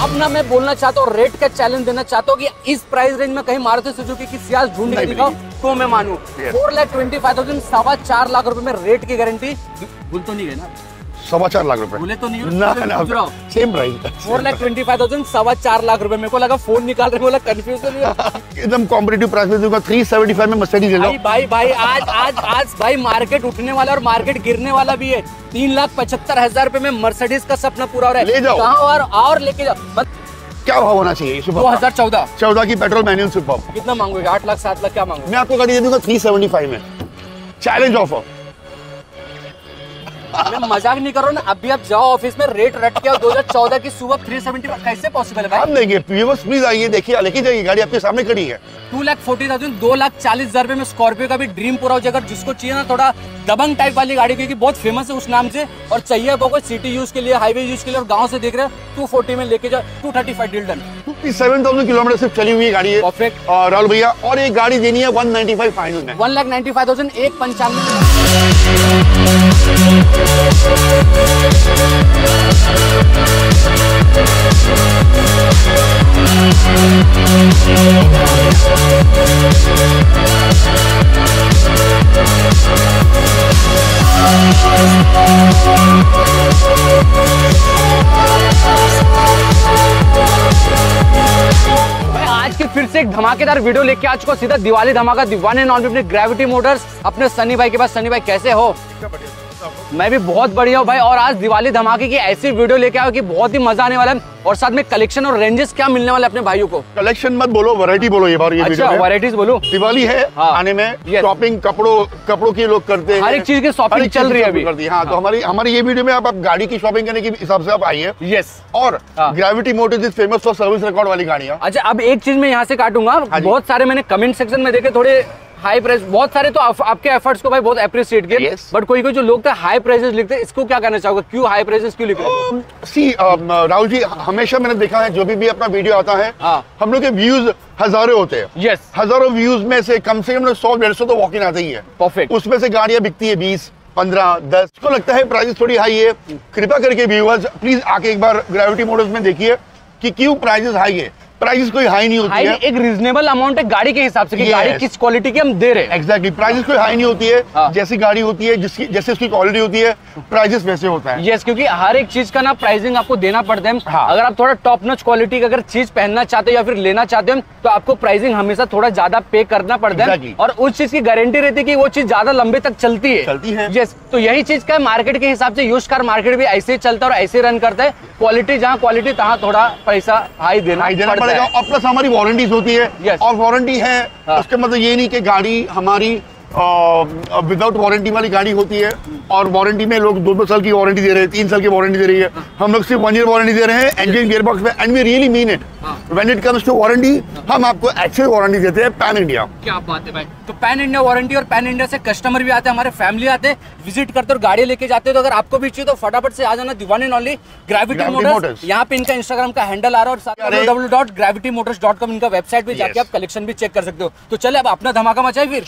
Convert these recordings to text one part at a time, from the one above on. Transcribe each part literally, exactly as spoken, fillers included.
अब ना मैं बोलना चाहता हूँ, रेट का चैलेंज देना चाहता हूँ कि इस प्राइस रेंज में कहीं मारुति सुजुकी की सियाज ढूंढ के दिखाओ तो मैं मानूं। Four lakh twenty five thousand सवा चार लाख रुपए में रेट की गारंटी। भूल तो नहीं गए ना? सवा चार लाख रुपए भूले तो नहीं? ना ना same price. Four lakh twenty five thousand सवा चार लाख रुपए। मेरे को लगा फोन निकाल रहे, बोला कंफ्यूजन एकदम कॉम्पिटिटिव प्राइस में दूंगा। थ्री सेवेंटी फाइव में मर्सिडीज ले लो भाई भाई भाई। आज आज आज भाई मार्केट उठने वाला और मार्केट गिरने वाला भी है। तीन लाख पचहत्तर हजार रुपए में मर्सिडीज का सपना पूरा हो रहा है। ले जाओ और और लेके जाओ। क्या भाव होना चाहिए? दो हजार चौदह चौदह की पेट्रोल मैनुअल सुपर कितना मांगोगे? आठ लाख सात लाख क्या मांगोगे? मैं आपको गाड़ी दे दूंगा थ्री सेवेंटी फाइव में, चैलेंज ऑफर। मैं मजाक नहीं कर रहा हूँ ना। अभी आप जाओ ऑफिस में, रेट रट के दो हजार चौदह की सुबह थ्री सेवेंटी कैसे पॉसिबल है भाई? हम देंगे, प्लीज आइए, देखिए, लेके जाइए, गाड़ी आपके सामने खड़ी है। टू लाख फोर्टी थाउजेंड दो लाख चालीस हजार रुपए में स्कॉर्पियो का भी ड्रीम पूरा हो जाएगा। जिसको चाहिए ना थोड़ा दबंग टाइप वाली गाड़ी, क्योंकि बहुत फेमस है उस नाम से, और चाहिए आपको सिटी यूज के लिए, हाईवे यूज के लिए, और गाँव से देख रहे हैं टू फोर्टी में लेके जाओ। Two thirty five deal done. Fifty seven thousand kilometre सिर्फ चली हुई गाड़ी है। परफेक्ट राहुल भैया, और एक गाड़ी देनी है वन नाइन्टी फाइव फाइनल में। One lakh ninety five thousand एक पंचानवे। आज की फिर से एक धमाकेदार वीडियो लेके आ चुका, सीधा दिवाली धमाका, वन एंड ऑनली अपने ग्रेविटी मोटर्स, अपने सनी भाई के पास। सनी भाई कैसे हो? मैं भी बहुत बढ़िया हूँ भाई। और आज दिवाली धमाके की ऐसी वीडियो लेके आओ कि बहुत ही मजा आने वाला है, और साथ में कलेक्शन और रेंजेस क्या मिलने वाले अपने भाइयों को। कलेक्शन मत बोलो, वैरायटी बोलो ये बार। ये अच्छा, वैरायटीज बोलो। दिवाली है हाँ। आने में शॉपिंग, कपड़ों कपड़ों की लोग करते हैं, हर एक चीज की शॉपिंग चल रही है अभी। करती है हाँ, तो हमारी हमारी ये वीडियो में आप गाड़ी की शॉपिंग करने के हिसाब से आप आइए। यस। और Gravity Motors is famous for service record वाली गाड़ियाँ। अच्छा, अब एक चीज मैं यहाँ से काटूंगा। बहुत सारे मैंने कमेंट सेक्शन में देखे, थोड़े हाई प्राइस, बहुत सारे तो आप, आपके एफर्ट्स को भाई बहुत अप्रिशिएट किए, yes. बट कोई कोई जो लोग थे हाई प्राइसेस लिखते हैं, इसको क्या कहना चाहोगे? क्यों हाई प्राइसेस क्यों लिख रहे हैं? सी राहुल जी, हमेशा मैंने देखा है जो भी, भी अपना वीडियो आता है हाँ. हम लोग के व्यूज हजारों होते हैं। yes. हजारों व्यूज में से कम से कम सौ डेढ़ सौ तो वॉक इन आते ही है। परफेक्ट। उसमें से गाड़ियां बिकती है बीस पंद्रह दस। को लगता है प्राइस थोड़ी हाई है, कृपा करके व्यूअर्स प्लीज आके एक बार ग्रेविटी मोटर्स में देखिए कि क्यों प्राइसेस हाई है। प्राइस कोई हाई नहीं होती है, एक रीजनेबल अमाउंट है गाड़ी के हिसाब से कि yes. गाड़ी किस क्वालिटी की हम दे रहे हैं। एग्जैक्टली, प्राइस कोई हाई नहीं होती है हाँ. जैसी गाड़ी होती है, जिसकी जैसे उसकी क्वालिटी होती है, प्राइसेस वैसे होता है। यस yes, क्योंकि हर एक चीज का ना प्राइसिंग आपको देना पड़ता है हाँ. अगर आप थोड़ा टॉप नॉच क्वालिटी का अगर चीज पहनना चाहते हो या फिर लेना चाहते हो, तो आपको प्राइसिंग हमेशा थोड़ा ज्यादा पे करना पड़ता है exactly. और उस चीज की गारंटी रहती है कि वो चीज ज्यादा लंबे तक चलती है चलती है यस। तो यही चीज का मार्केट के हिसाब से यूज्ड कार मार्केट भी ऐसे ही चलता है और ऐसे रन करता है। क्वालिटी जहाँ क्वालिटी तहाँ थोड़ा पैसा हाई देना पड़ेगा। और प्लस हमारी वारंटीज होती है yes. और वारंटी है हाँ. उसके मतलब ये नहीं कि गाड़ी हमारी विदाउट वारंटी वाली गाड़ी होती है, और वारंटी में लोग दो दो साल की वारंटी दे रहे हैं, तीन साल की वारंटी दे रही है। हम लोग सिर्फ वन ईयर वारंटी दे रहे हैं इंजन गियर बॉक्स में, and we really mean it when it comes to warranty. हम आपको एक्चुअल वारंटी देते हैं पैन इंडिया। क्या बात है भाई। तो पैन इंडिया वारंटी, और पैन इंडिया से कस्टमर भी आते हैं, हमारे फैमिली आते हैं, विजिट करते और गाड़ी लेके जाते हैं। तो अगर आपको भी चाहिए तो फटाफट से आ जाना one and only Gravity Motors. यहाँ पे इनका इंस्टाग्राम का हैंडल आ रहा है, और W W dot Gravity Motors dot com इनका वेबसाइट पे जाके आप कलेक्शन भी चेक कर सकते हो। तो चले अब अपना धमाका मचाए फिर।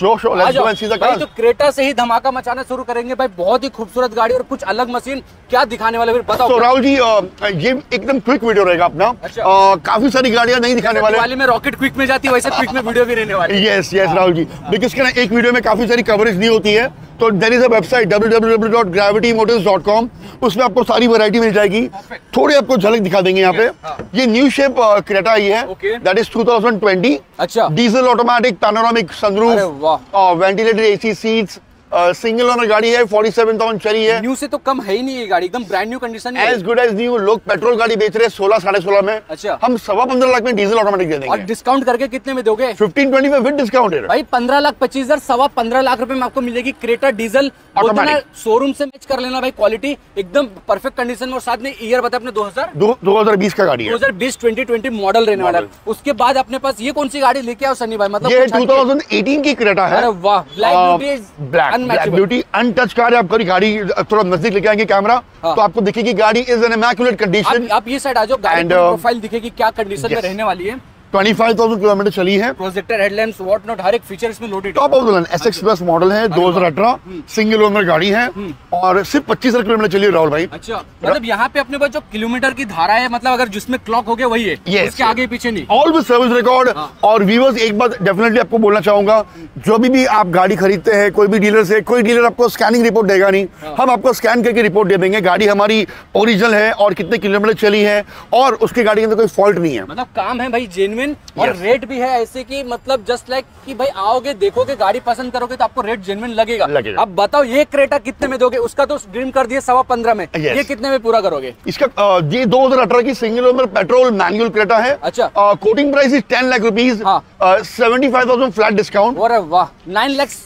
तो क्रेटा से ही धमाका मचाना शुरू करेंगे भाई। बहुत ही खूबसूरत गाड़ी और कुछ अलग मशीन, क्या दिखाने वाले फिर बताओ। तो राहुल जी, ये एकदम क्विक वीडियो रहेगा अपना। अच्छा। काफी सारी गाड़ियां नहीं दिखाने वाले। दिवाली में रॉकेट क्विक में जाती है, वैसे क्विक में वीडियो भी रहने वाली है। Yes yes Rahul ji, because क्या एक वीडियो में काफी सारी कवरेज नहीं होती है, तो there is a website W W W dot Gravity Motors dot com. उसमें आपको सारी वैरायटी मिल जाएगी। थोड़ी आपको झलक दिखा देंगे यहाँ पे। ये न्यू शेप क्रेटा आई है, that is two thousand twenty. अच्छा। Diesel automatic panoramic sunroof, ventilated AC seats, single owner गाड़ी है, सैंतालीस हज़ार चली है। न्यू से तो कम है ही नहीं ये गाड़ी, एकदम ब्रांड न्यू कंडीशन है। As good as new. लोग पेट्रोल गाड़ी बेच रहे हैं सोलह साढ़े सोलह में। अच्छा। हम सवा पंद्रह लाख में डीजल ऑटोमेटिक दे देंगे। और डिस्काउंट करके कितने में दोगे? फिफ्टीन ट्वेंटी में विद डिस्काउंट है भाई। पंद्रह लाख पच्चीस हजार सवा पंद्रह लाख रुपए में आपको मिलेगी क्रेटा डीजल ऑटोमेटिक। शोरूम से मैच कर लेना भाई, क्वालिटी एकदम परफेक्ट कंडीशन में। और साथ में ईयर बताए अपने दो हजार दो हजार बीस का गाड़ी है, दो हजार बीस ट्वेंटी ट्वेंटी मॉडल रहने वाला है। उसके बाद अपने पास ये कौन सी गाड़ी लेके आओ सनी भाई? मतलब ये टू थाउजेंड एटीन की क्रेटा है। अरे वाह, black beauty, black beauty untouch car है। आपको गाड़ी थोड़ा नजदीक लेके आएंगे कैमरा हाँ। तो आपको दिखेगी गाड़ी इज एन इमैक्युलेट कंडीशन। आप ये साइड आ जाओ, गाड़ी की प्रोफाइल दिखेगी क्या कंडीशन में रहने वाली है। पच्चीस हज़ार किलोमीटर चली है। प्रोजेक्टर हेडलैम्प्स व्हाट नॉट हर एक फीचर इसमें loaded. Top of the line S X plus model है, दो हज़ार अठारह, सिंगल ओनर गाड़ी है और सिर्फ पच्चीस हज़ार किलोमीटर चली है राहुल भाई। अच्छा, मतलब यहाँ पे अपने पास जो किलोमीटर की धारा है, मतलब अगर जिसमें क्लॉक हो गया वही है, yes, उसके आगे पीछे नहीं। All with service record. और व्यूअर्स एक बात डेफिनेटली आपको बोलना चाहूंगा, जो भी भी आप गाड़ी खरीदते हैं कोई भी डीलर से, कोई डीलर आपको स्कैनिंग रिपोर्ट देगा नहीं, हम आपको स्कैन करके रिपोर्ट दे देंगे गाड़ी हमारी ओरिजिनल है और कितने किलोमीटर चली है और उसकी गाड़ी के अंदर कोई फॉल्ट नहीं है। मतलब काम है भाई जेन्युइन और yes. रेट भी है ऐसे कि मतलब जस्ट लाइक कि भाई आओगे देखोगे गाड़ी पसंद करोगे तो आपको रेट जेन्युइन लगेगा, लगेगा। अब बताओ ये क्रेटा कितने में दोगे? उसका तो ड्रीम कर दिए सवा पंद्रह में, yes. ये कितने में पूरा करोगे? इसका ये दो हजार अठारह की single owner petrol manual Creta है। अच्छा, quoting price is ten lakh rupees, seventy five thousand flat discount. अरे वाह, नाइन लाख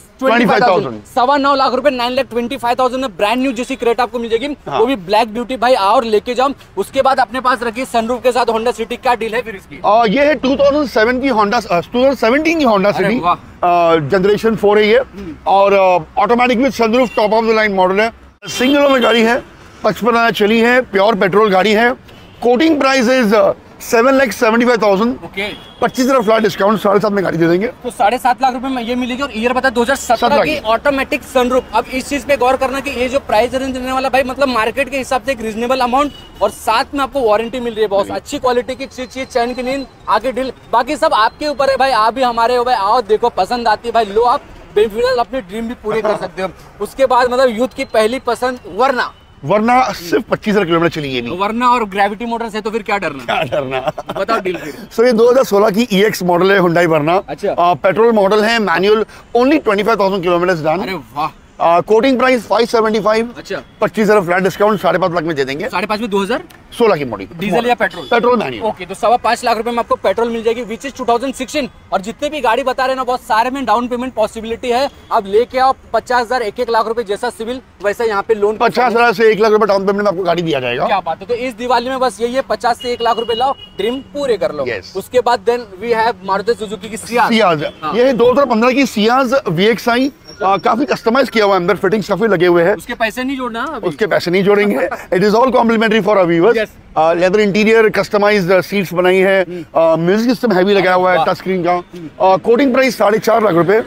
सवा नौ लाख रुपए, nine lakh twenty five thousand में ब्रांड न्यू जैसी क्रेटा आपको मिल जाएगी। हाँ। वो भी ब्लैक ब्यूटी भाई, और लेके जाओ। उसके बाद अपने पास रखिए सनरूफ के साथ होंडा सिटी। क्या डील है फिर इसकी? आ, ये है टू थाउजेंड सेवन की होंडा, टू थाउजेंड सेवनटीन की होंडा सिटी जनरेशन फोर है ये, और automatic with sunroof, top of the line model है, सिंगल ओनर गाड़ी है, पचपन हजार चली है, प्योर पेट्रोल गाड़ी है। Quoting price is seven lakh seventy five thousand, पच्चीस हजार फ्लैट डिस्काउंट, साढ़े सात में गाड़ी दे देंगे। तो साढ़े सात लाख रुपए में ये मिलेगी। और ईयर बता दो हजार सत्रह की ऑटोमेटिक सनरूफ। अब इस चीज पे गौर करना कि ये जो प्राइस रेंज देने वाला भाई, मतलब मार्केट के हिसाब से एक रीजनेबल अमाउंट, और साथ में आपको वारंटी मिल रही है बहुत अच्छी क्वालिटी की चीज चाहिए, चैन की नींद, आगे डील, बाकी सब आपके ऊपर है भाई। आप भी हमारे हो भाई, आओ देखो, पसंद आती है भाई, लो आप बेफिक्र अपने ड्रीम भी पूरे कर सकते हो। उसके बाद मतलब यूथ की पहली पसंद वरना वरना सिर्फ पच्चीस हजार किलोमीटर चली है। वरना और ग्रेविटी मोटर्स है तो फिर क्या डरना? क्या डरना? बताओ डील फिर। सो ये दो हजार सोलह की ई एक्स मॉडल है, हुंडई वरना। अच्छा, पेट्रोल मॉडल है, manual, only twenty five thousand kilometre done. अरे वाह। Quoting price five seventy five, अच्छा, पच्चीस हजार फ्लैट डिस्काउंट, साढ़े पांच लाख में दे देंगे। साढ़े पांच में दो हजार सोलह की मॉडल, डीजल या पेट्रोल? Petrol manual. ओके, तो सवा पांच लाख रुपए में आपको पेट्रोल मिल जाएगी, which is two thousand sixteen. और जितने भी गाड़ी बता रहे ना बहुत सारे में डाउन पेमेंट पॉसिबिलिटी है। अब लेके आओ पचास हजार एक एक लाख रुपए जैसा सिविल वैसा यहाँ पे लोन, पचास हजार से एक लाख रुपए डाउन पेमेंट में आपको गाड़ी दिया जाएगा। क्या बात है। तो इस दिवाली में बस यही है, पचास से एक लाख रुपए लाओ, ड्रीम पूरे कर लो। yes. उसके बाद then we have Maruti Suzuki की सियाज। सियाज ये दो हजार पंद्रह की सियाज वी एक्स आई, काफी कस्टमाइज किया हुआ है, अंदर फिटिंग्स काफी लगे हुए हैं। उसके पैसे नहीं जोड़ना अभी। उसके पैसे नहीं जोड़ेंगे। It is all complimentary for our viewers. Leather interior, customised seats बनाई है, म्यूजिक सिस्टम हैवी लगाया हुआ है, टच स्क्रीन का। कोटिंग प्राइस साढ़े चार लाख रुपए,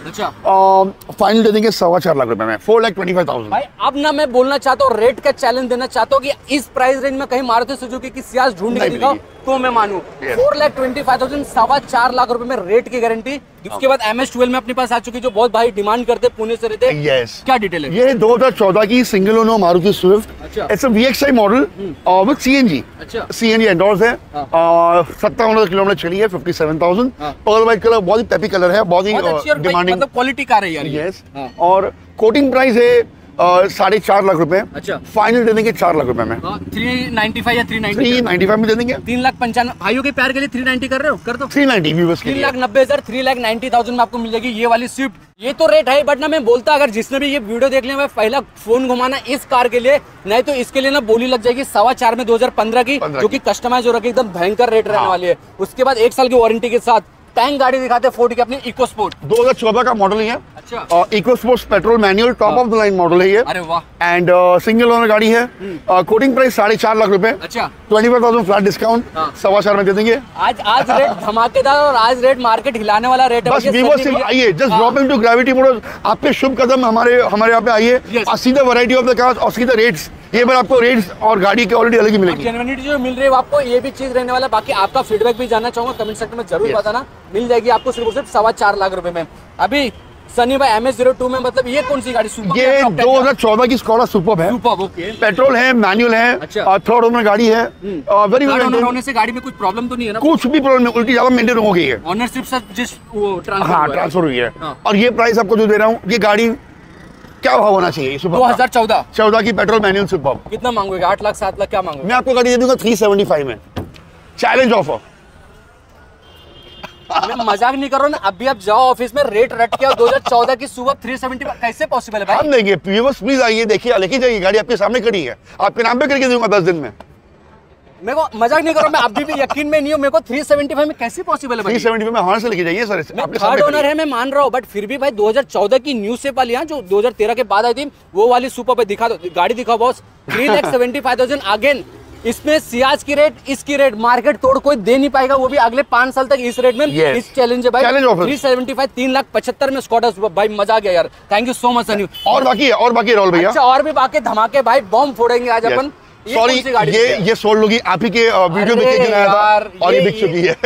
फाइनल दे देंगे सवा चार लाख रुपए में, four lakh twenty five thousand. भाई अब ना मैं बोलना चाहता हूँ, रेट का चैलेंज देना चाहता हूँ कि इस प्राइस रेंज में कहीं मारुति सुजुकी की सियाज ढूंढ के दिखाओ तो मैं मानूं। Four lakh twenty five thousand, सवा चार लाख रुपए में रेट की गारंटी। उसके बाद एम एस ट्वेल्व में अपने पास आ चुकी, जो बहुत भाई डिमांड करते, पुणे से रहते। yes. क्या डिटेल है? ये दो हजार चौदह की single owner Maruti Swift, it's a V X I model with CNG. अच्छा, सीएनजी एंडोर्स है, सत्तावन किलोमीटर चली है, fifty seven thousand. Pearl white colour, बहुत ही पेपी कलर है, बहुत ही डिमांडिंग, मतलब क्वालिटी कार है यार। यस, और कोटिंग प्राइस है साढ़े चार लाख रुपए। अच्छा, फाइनल दे देंगे चार लाख रुपए में। थ्री नाइन्टी फाइव या three ninety three ninety five में दे देंगे। तीन लाख पंचानवे भाइयों के प्यार के लिए थ्री नाइन्टी कर रहे हो, कर दो थ्री नाइन्टी व्यूअर्स के लिए। तीन लाख नब्बे हजार, थ्री लाख नाइन्टी थाउजेंड में आपको मिल जाएगी ये वाली स्विफ्ट। ये तो रेट है, बट ना मैं बोलता अगर जिसने भी ये वीडियो देख लिया, पहला फोन घुमाना इस कार के लिए, नहीं तो इसके लिए ना बोली लग जाएगी सवा चार में दो हजार पंद्रह की, जो की कस्टमाइज हो रखी, एकदम भयंकर रेट रहने वाली है। उसके बाद एक साल की वारंटी के साथ टैंक गाड़ी दिखाते हैं फोर्ड की अपनी इको स्पोर्ट, दो हजार चौदह का मॉडल है। अच्छा, EcoSport petrol manual, top of the line model है ये। अरे वाह। एंड सिंगल ओनर गाड़ी है, कोटिंग प्राइस साढ़े चार लाख रुपए। अच्छा, twenty five thousand flat discount, सवा चार में दे देंगे। आज आज रेट धमाकेदार और आज रेट मार्केट हिलाने वाला रेट है। बस वीवो से आइए, just drop into Gravity Motors, आपके शुभ कदम हमारे हमारे यहाँ पे आइए, और सीधा वैरायटी ऑफ द कार्स और सीधा रेट्स, ये बार आपको रेट्स और गाड़ी की ऑलरेडी अलग ही मिलेगी। जेन्युइनिटी जो मिल रही है आपको, ये भी चीज रहने वाला। बाकी आपका फीडबैक भी जानना चाहूंगा, कमेंट सेक्शन में जरूर बताना। मिल जाएगी आपको सिर्फ सिर्फ सवा चार लाख रुपए में। अभी सनी भाई एम एस जीरो टू में, मतलब ये कौन सी गाड़ी? सुपर, ये दो हजार चौदह की स्कोडा सुपर्ब है। Superb, okay. पेट्रोल है, मैनुअल है, अच्छा, थर्ड ओनर गाड़ी है। वेरी ओनर होने से गाड़ी में कुछ प्रॉब्लम तो नहीं है ना? कुछ भी प्रॉब्लम नहीं, उल्टी ज्यादा मेंटेन हो गई है, ओनरशिप से जिस वो ट्रांसफर हाँ ट्रांसफर हुई है। और ये प्राइस आपको जो दे रहा हूँ, ये गाड़ी क्या भाव होना चाहिए? दो हजार चौदह चौदह की पेट्रोल मैनुअल सुपर्ब। कितना मांगोगे? आठ लाख सात लाख क्या मांगोगे? मैं आपको गाड़ी दे दूंगा थ्री सेवेंटी फाइव में, चैलेंज ऑफर। मैं मजाक नहीं कर रहा हूँ ना। अभी आप जाओ ऑफिस में, रेट रट के दो हजार चौदह की सुबह थ्री सेवेंटी, कैसे पॉसिबल है भाई? हम देंगे, प्लीज आइए, देखिए, लेके जाइए, गाड़ी आपके सामने खड़ी है, आपके नाम पे करके दूंगा दस दिन में। मेरे को मजाक नहीं कर रहा, मैं अभी भी यकीन में नहीं हूँ। मेरे को थ्री सेवेंटी फाइव में कैसे पॉसिबल है भाई? थ्री सेवेंटी फाइव में हॉर्न से लेके जाइए सर। थर्ड ओनर है, मैं मान रहा हूँ, बट फिर भी भाई दो हजार चौदह की न्यू शेप वाली, जो दो हजार तेरह के बाद आई थी, वो वाली सुपर पे दिखा दो, गाड़ी दिखाओ boss. Three lakh seventy five thousand again इसमें सियाज की रेट, इसकी रेट मार्केट तोड़ कोई दे नहीं पाएगा, वो भी अगले पांच साल तक इस रेट में। yes. इस चैलेंज है भाई, थ्री सेवेंटी फाइव, तीन लाख पचहत्तर में स्कॉडर्स भाई, मजा आ गया यार। Thank you so much Sunny. और बाकी है, और बाकी है राहुल भैया। अच्छा, और भी बाकी धमाके भाई, बॉम्ब फोड़ेंगे आज अपन। सॉरी, ये ये सोल्ड होगी आप ही के वीडियो में के आया था और ये बिक चुकी है।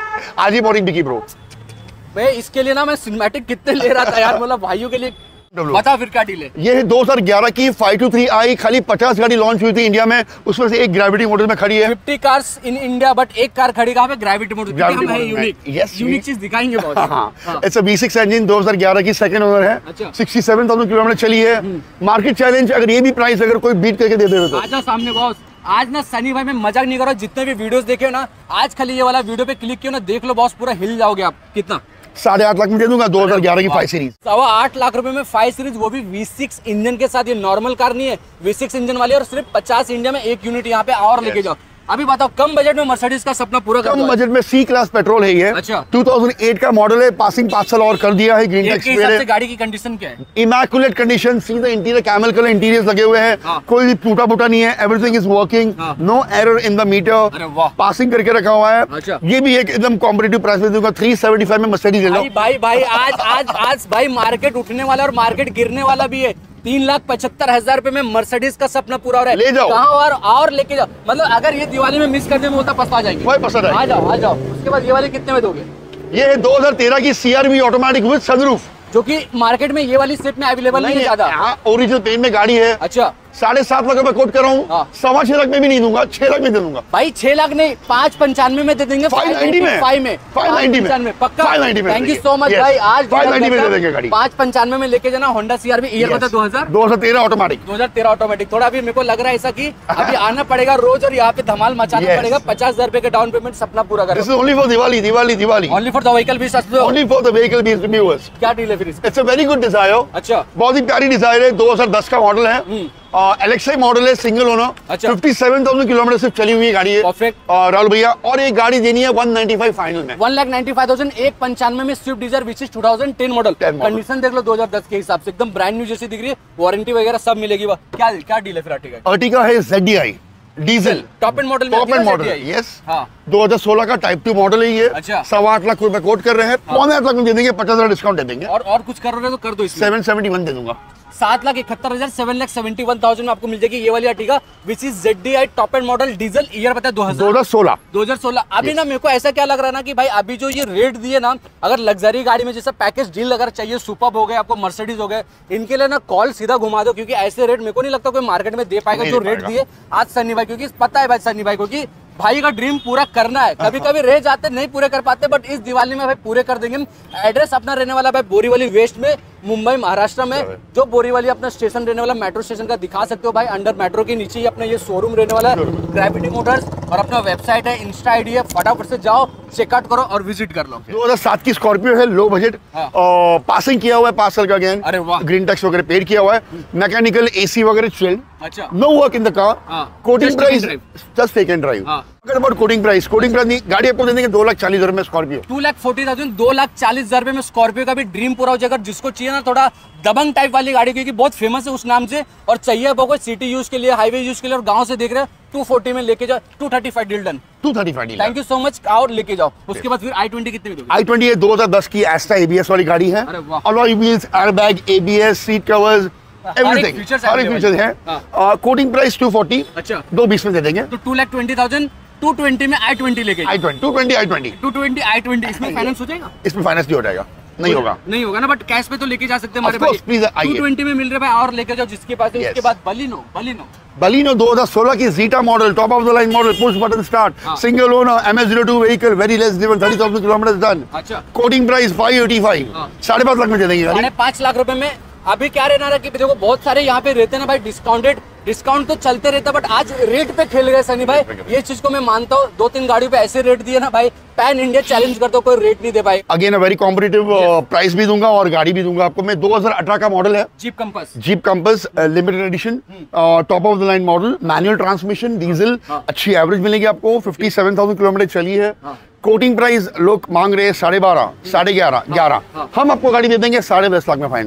आज ही मॉर्निंग बिकी ब्रो। भाई इसके लिए ना मैं सिनेमैटिक कितने ले रहा था यार, मतलब भाइयों के लिए। बता फिर क्या डील है। ये है दो हज़ार ग्यारह की फाइव टू थ्री आई, खाली पचास गाड़ी लॉन्च हुई थी इंडिया में, उसमें से एक ग्रेविटी मॉडल में खड़ी है। Fifty cars in India, but एक कार खड़ी कहाँ पे? Gravity model. हम है यूनिक, यस यूनिक चीज दिखाएंगे बहुत। हाँ, it's a V six engine, दो हज़ार ग्यारह की सेकंड ओनर है। अच्छा। सड़सठ हज़ार किलोमीटर चली है। मार्केट चैलेंज, अगर ये भी प्राइस अगर कोई बीट करके दे दे तो आजा सामने बॉस। आज ना सनी भाई, मैं मजाक नहीं कर रहा हूँ, जितने भी वीडियोस देखे हो ना, आज खाली ये वाला वीडियो पे क्लिक किया ना, देख लो बॉस, पूरा हिल जाओगे आप। कितना? साढ़े आठ लाख में दे दूंगा दो हज़ार ग्यारह की फाइव सीरीज। सवा आठ लाख रुपए में फाइव सीरीज, वो भी वी सिक्स इंजन के साथ। ये नॉर्मल कार नहीं है, वी सिक्स इंजन वाली, और सिर्फ पचास इंडिया में एक यूनिट यहाँ पे और लेके जाओ। अभी बताओ, कम बजट में मर्सिडीज का सपना पूरा कर दो। कम बजट में सी क्लास पेट्रोल है ये। अच्छा। दो हज़ार आठ का मॉडल है, पासिंग पाँच साल और कर दिया है। ग्रीन टेक स्क्वायर है। गाड़ी की कंडीशन क्या है? इमैकुलेट कंडीशन, सीधा इंटीरियर कैमल कलर इंटीरियर लगे हुए हैं। हाँ। कोई भी टूटा फूटा नहीं है, everything is working, no error in the meter. Passing करके रखा हुआ है। अच्छा। ये भी एक एकदम कॉम्पिटिटिव प्राइस में दूंगा, तीन सौ पचहत्तर में मर्सिडीज ले लो। भाई भाई आज आज आज भाई मार्केट उठने वाला और मार्केट गिरने वाला भी है। तीन लाख पचहत्तर हजार रुपए में मर्सिडीज का सपना पूरा हो रहा है। ले जाओ। कहाँ और और लेके जाओ, मतलब अगर ये दिवाली में मिस कर दे होता पछता जाएंगे। भाई पसंद है। आ जाओ आ जाओ। उसके बाद ये वाली कितने में दोगे? ये है दो हज़ार तेरह की सीआरवी ऑटोमेटिक विद सनरूफ, जो कि मार्केट में ये वाली सेट में अवेलेबल नहीं है ज्यादा। ओरिजिनल पेंट में गाड़ी है। अच्छा। साढ़े सात लाख रुपए कोट कर रहा हूँ, सवा छह लाख में भी नहीं दूंगा, छह लाख में दे दूंगा। भाई छह लाख नहीं, पाँच पंचानवे में दे देंगे। फाइव नाइन्टी में, फाइव में, फाइव नाइन्टी में, पक्का। फाइव नाइन्टी में। थैंक यू सो मच भाई। आज फाइव नाइन्टी में दे देंगे गाड़ी। पाँच पंचानवे में लेके जाना। होंडा सीआरवी, ईयर बता दो हजार दो हजार तेरह ऑटोमेटिक। दो हजार तेरह ऑटोमेटिक। थोड़ा अभी मेरे को लग रहा है ऐसा कि अभी आना पड़ेगा रोज और यहाँ पे धमाल मचाना पड़ेगा। पचास हजार रुपए का डाउन पेमेंट, सपना पूरा करें। This is only for Diwali, Diwali, Diwali. Only for the Vehicle Bees, only for the Vehicle Bees reviewers. क्या डील है फिर इसका? It's a very good Dzire. अच्छा। बहुत ही प्यारी डिजायर है, दो हज़ार दस का मॉडल है। एलेक्साई मॉडल है, सिंगल ओनर। अच्छा। सत्तावन हज़ार किलोमीटर सिर्फ चली हुई गाड़ी है। परफेक्ट। और राहुल भैया, और एक गाड़ी देनी है एक सौ पचानवे फाइनल में। One lakh ninety five thousand एक पंचानवे में Swift Dzire which is two thousand ten model. Condition देख लो दो हजार दस के हिसाब से, एकदम ब्रांड न्यू जैसी दिख रही है। वारंटी वगैरह सब मिलेगी। क्या क्या डील है फिर अर्टिगा? अर्टिगा है ZDI diesel, top end model में। Top end model, yes. हाँ। दो हज़ार सोलह का टाइप टू मॉडल है ये। अच्छा। सवा आठ लाख रुपए कोट कर रहे हैं, पौने आठ लाख में दे देंगे, पचास हजार डिस्काउंट दे देंगे। और और कुछ कर रहे हो तो कर दो इसमें। सेवन सेवेंटी वन दे दूंगा। सात लाख इकहत्तर हजार seven lakh seventy one thousand में आपको मिल जाएगी ये वाली Ertiga which is ZDI top end model diesel. Year पता है दो हजार सोलह। दो हजार सोलह। अभी ना मेरे को ऐसा क्या लग रहा है ना कि भाई अभी जो ये रेट दिए ना, अगर लग्जरी गाड़ी में जैसा पैकेज डील अगर चाहिए, सुपर्ब हो गए आपको, मर्सिडीज हो गए, इनके लिए ना कॉल सीधा घुमा दो, क्योंकि ऐसे रेट मेरे को नहीं लगता कोई मार्केट में दे पाएगा जो रेट दिए आज सन्नी भाई। क्योंकि पता है भाई सन्नी भाई को कि भाई का ड्रीम पूरा करना है। कभी कभी रह जाते नहीं पूरे कर पाते, बट इस दिवाली में भाई पूरे कर देंगे। एड्रेस अपना रहने वाला भाई बोरीवली वेस्ट में, मुंबई महाराष्ट्र में। जो बोरीवली अपना स्टेशन रहने वाला मेट्रो स्टेशन का दिखा सकते हो भाई, अंडर मेट्रो के नीचे ही अपना ये शोरूम रहने वाला है, ग्रेविटी मोटर्स। और अपना वेबसाइट है, इंस्टा आईडी है, फटाफट से जाओ चेकआउट करो और विजिट कर लो। दो हजार सात की स्कॉर्पियो है, लो बजट, और पासिंग किया हुआ है पाँच साल का अगेन। अरे वाह। ग्रीन टैक्स वगैरह पेड किया हुआ है, मैकेनिकल एसी वगैरह चिल्ड। अच्छा। No work in the car. Quoting price just take and drive. अगर about quoting price, quoting price नहीं, गाड़ी आपको दे देंगे दो लाख चालीस हजार में Scorpio. Two lakh forty thousand दो लाख चालीस हजार रुपए में स्कॉर्पियो का भी ड्रीम पूरा हो जाएगा। जिसको चाहिए ना थोड़ा दबंग टाइप वाली गाड़ी, क्योंकि बहुत फेमस है उस नाम से, और चाहिए वो कोई सिटी यूज के लिए, हाईवे यूज के लिए, और गांव से देख रहे हैं टू फोर्टी में लेके जाओ। Two thirty five deal done. Two thirty five deal. Thank you so much. और लेके जाओ। उसके बाद फिर आई ट्वेंटी कितने में दोगे? आई ट्वेंटी दो हजार दस की एस्टा एबीएस वाली गाड़ी है। Alloy wheels, airbag, ABS, seat covers, everything, सारे फीचर्स हैं। Quoting price two forty. अच्छा। दो बीस में दे देंगे। तो two lakh twenty thousand two twenty में आई ट्वेंटी लेके I twenty two twenty I twenty two twenty I twenty इसमें फाइनेंस हो जाएगा? इसमें फाइनेंस नहीं हो जाएगा, नहीं होगा, नहीं होगा ना, बट कैश पे तो लेके जा सकते हैं हमारे भाई। टू ट्वेंटी में मिल रहा है और लेके जाओ जिसके पास है। उसके बाद बलिनो बलिनो बलिनो दो हज़ार सोलह की Zeta model, top of the line model, push button start, single owner, M S zero two vehicle, very less driven, thirty thousand kilometre done. अच्छा। Quoting price five eighty five, साढ़े पाँच लाख में दे देंगे गाड़ी। साढ़े पाँच लाख रुपए में। अभी क्या रहना रहा कि देखो बहुत सारे यहाँ पे रहते हैं ना भाई, डिस्काउंटेड डिस्काउंट तो चलते रहता, बट आज रेट पे खेल गए सनी भाई। ये चीज को मैं मानता हूँ। दो तीन गाड़ियों पे ऐसे रेट दिए ना भाई, पैन इंडिया चैलेंज करते हो, कोई रेट नहीं दे पाए। Again a very competitive price भी दूंगा और गाड़ी भी दूंगा आपको मैं। दो हज़ार अठारह का मॉडल है, Jeep Compass, Jeep Compass Limited Edition, top of the line model, manual transmission, diesel, अच्छी एवरेज मिलेगी आपको, फिफ्टी सेवन थाउजेंड किलोमीटर चली है। कोटिंग प्राइस लोग मांग रहे हैं साढ़े बारह, साढ़े ग्यारह, ग्यारह, हम आपको गाड़ी दे देंगे साढ़े दस लाख में फाइनल।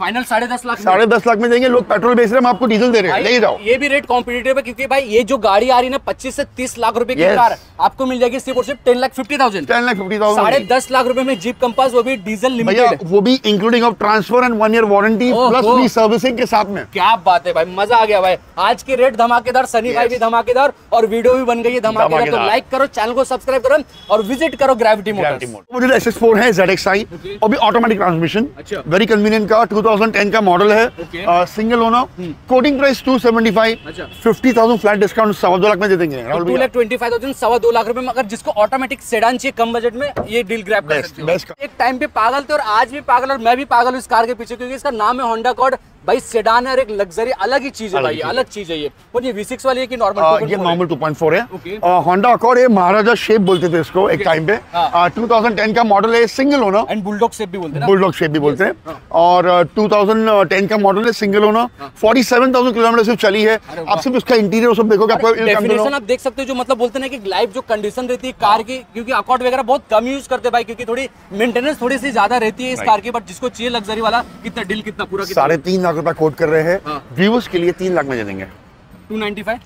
फाइनल साढ़े दस लाख साढ़े दस लाख में देंगे। लोग पेट्रोल बेच रहे हैं, हम आपको डीजल दे रहे हैं, ले जाओ। ये भी रेट कॉम्पिटिटिव है क्योंकि भाई ये जो गाड़ी आ रही है ना पच्चीस से तीस लाख रुपए की yes. कार आपको मिल जाएगी सिर्फ और सिर्फ ten lakh fifty thousand ten lakh fifty thousand साढ़े दस लाख रुपए में जीप कंपास, वो भी डीजल लिमिटेड, वो भी including of transfer and one year warranty plus free servicing के साथ में। क्या बात है भाई, मजा आ गया भाई। आज की रेट धमाकेदार, सनी भाई भी धमाकेदार और वीडियो भी बन गई है धमाकेदार। तो लाइक करो, चैनल को सब्सक्राइब करो और विजिट करो ग्रेविटी मोटर्स। वो जो एस एक्स फोर है जेड एक्स आई, और भी ऑटोमेटिक ट्रांसमिशन, वेरी कन्वीनियंट का टू थाउजेंड टेन का मॉडल है, single owner, coding price two seventy five, fifty thousand flat discount सवा दो लाख में दे देंगे। Two lakh twenty five thousand सवा दो लाख रुपए में अगर जिसको ऑटोमेटिक सेडान चाहिए कम बजट में, ये डील ग्रैब कर सकते हो। एक टाइम पे पागल थे और आज भी पागल, और मैं भी पागल हूँ इस कार के पीछे क्योंकि इसका नाम है होंडा अकॉर्ड। भाई सेडान है और एक लग्जरी अलग ही चीज है भाई, अलग चीज है ये। और ये वी सिक्स वाली है कि नॉर्मल? ये नॉर्मल टू पॉइंट फोर है। होंडा अकॉर्ड है, महाराजा शेप बोलते थे इसको एक टाइम पे। टू थाउजेंड टेन का मॉडल है, single owner, and bulldog shape भी बोलते हैं, बुलडॉग शेप भी बोलते हैं। और टू थाउजेंड टेन का मॉडल है, single owner, forty seven thousand kilometre सिर्फ चली है। आप सिर्फ उसका इंटीरियर सब देखोगे, आपको डेफिनेशन आप देख सकते हो। जो मतलब बोलते हैं कि लाइफ जो कंडीशन रहती है कार की, क्योंकि अकॉर्ड वगैरह बहुत कम यूज करते हैं भाई, क्योंकि थोड़ी मेंटेनेंस थोड़ी सी ज्यादा रहती है इस कार की। बट जिसको चाहिए लग्जरी वाला, कितना डील कितना पूरा साढ़े तीन लाख रुपए कोट कर रहे हैं, व्यूअर्स के लिए तीन लाख में दे देंगे। टू नाइन्टी फाइव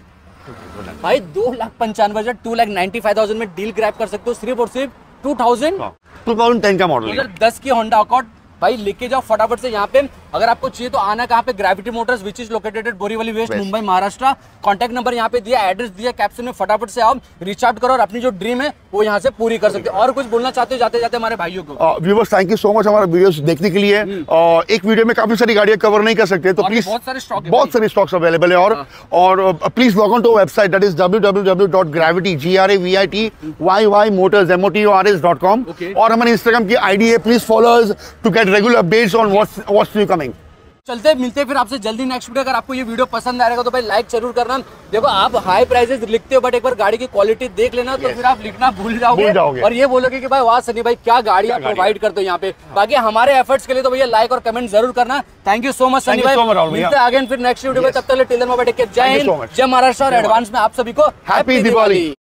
भाई, दो लाख पंचानवे हजार, two lakh ninety five thousand में डील ग्रैब कर सकते हो सिर्फ और सिर्फ two thousand two thousand ten का मॉडल, दस की होंडा अकॉर्ड। भाई लेके जाओ फटाफट से। यहाँ पे अगर आपको चाहिए तो आना कहाँ पे, Gravity Motors which is located at Borivali west, Mumbai Maharashtra. Contact number यहाँ पे दिया, एड्रेस दिया कैप्शन में, फटाफट से आओ, रीच आउट करो और अपनी जो ड्रीम है वो यहाँ से पूरी कर सकते हो। और कुछ बोलना चाहते हो जाते जाते हमारे भाइयों को? Viewers thank you so much हमारा वीडियोस देखने के लिए। और एक वीडियो में काफी सारी गाड़ियां कवर नहीं कर सकते, तो प्लीज बहुत सारे स्टॉक बहुत सारे स्टॉक्स अवेलेबल है। और और please log on to website that is W W W dot Gravity G R A V I T Y Y Motors M O T O R S dot com. और हमारे Instagram की ID है, please follow us to get regular updates on what's what's new coming. चलते मिलते फिर आपसे जल्दी next video. अगर आपको ये वीडियो पसंद आएगा तो भाई लाइक जरूर करना। देखो आप हाई प्राइसेस लिखते हो बट एक बार गाड़ी की क्वालिटी देख लेना, तो फिर आप लिखना भूल जाओगे, जाओगे और ये बोलोगे कि भाई वाह सनी भाई क्या गाड़ी आप प्रोवाइड करते हो यहाँ पे। बाकी हमारे एफर्ट्स के लिए तो भैया लाइक और कमेंट जरूर करना। Thank you so much Sunny भाई, मिलते हैं आगे फिर नेक्स्ट वीडियो में। तब तक टेलर में बैठे जय हिंद, जय महाराष्ट्र और एडवांस में आप सभी को हैप्पी दिवाली।